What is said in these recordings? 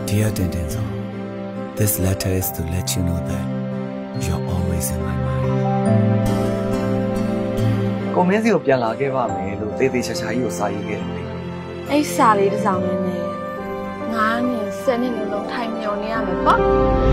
Dear Dendenzo, this letter is to let you know that you're always in my mind. ကိုမင်းစီကိုပြန်လာခဲ့ပါမယ်လို့သေသေးချာချာကြီးကိုစာရေးခဲ့တယ်လေ။အဲ့စာလေးတစ်စောင်လေးနဲ့9 နှစ်10 နှစ်လုံးထိုင်မျောနေရမယ်ပေါ့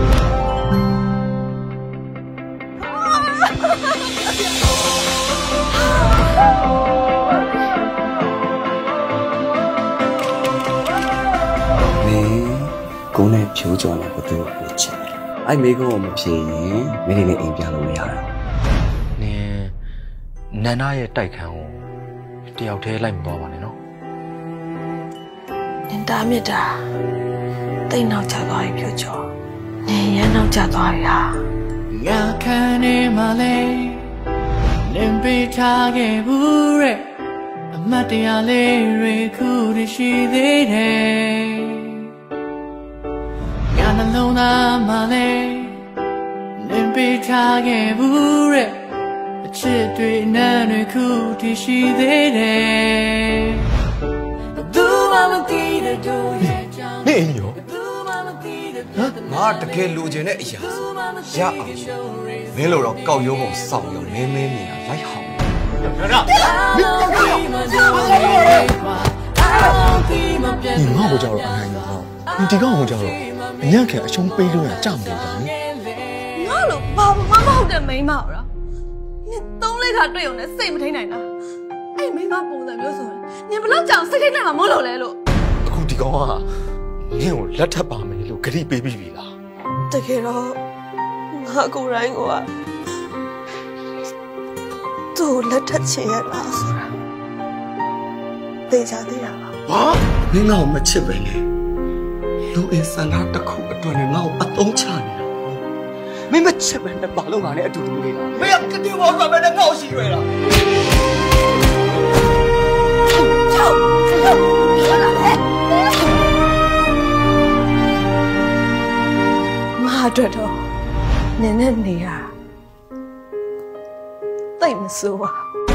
ကိုနဲ့ဖြိုးကြော်နဲ့ဘသူ့ကိုချစ်တယ်။အဲ့မိကုန်းကိုမဖြေရင်မင်းနဲ့အိမ်ပြန်လို့မရတော့။နင်နန္ဒရဲ့တိုက်ခန်းကိုတယောက်တည်းလိုက်မသွားပါနဲ့နော်။နင်တားမြစ်တာတိတ်နောက်ကျသွားပြီဖြိုးကြော်။နင်ရမ်းနောက်ကျသွားပြီဟာ။ငါခံနေမှလေနင်ပေးထားခဲ့ဘူးတဲ့အမတ်တရားလေးတွေခုတည်းရှိသေးတယ်နှလုံးသားမှာလဲနင်ပေးထားခဲ့ဘူးတဲ့အချစ်တွေနဲ့တွေခုတည်ရှိသေးတယ်သူမမသိတဲ့တို့ရဲ့ကြောင့်နေအိမ်ရောငါတကယ်လိုချင်တဲ့အရာရအောင်မင်းလိုတော့ကောက်ရိုးပုံစောင့်ရောမင်းမြင်လိုက်ဟောင်းရရမင်းငါ့ကိုကြောက်တော့အနိုင်ရောဒီကောင်ကိုကြောက်တော့အညံ့ခံအရှုံးပေးလို့ရကြမလို့တာနိငါလို့ဘာမှမဟုတ်တဲ့မိန်းမလားနင်သုံးလေးခါတွေ့ုံနဲ့စိတ်မထိန်နိုင်တာအဲ့မိန်းမပုံစံမျိုးဆိုရင်နင်ဘလောက်ကြောင်စိတ်ထိန်နိုင်မှာမဟုတ်လို့လဲလို့အခုဒီကောင်ကနင့်ကိုလက်ထပ်ပါမယ်လို့ဂရိပေးပြီးပြီလားတကယ်တော့ငါကိုယ်တိုင်ကသူ့လက်ထပ်ချင်ရလားဆိုတာသိကြသေးတာပါဘာမင်းငါ့ကိုမချစ်ပဲလေလူအင်ဆန္ဒတစ်ခုအတွက်နဲ့ငါ့ကိုအသုံးချနေတာမင်းမချစ်ပဲနဲ့ဘာလို့ငါနဲ့အတူတူနေတာမင်းကတတိယဘောကပဲနဲ့ငါ့ကိုရှိရွယ်တာငါအတွက်တော့နင်နဲ့နေရတိတ်မစိုးပါ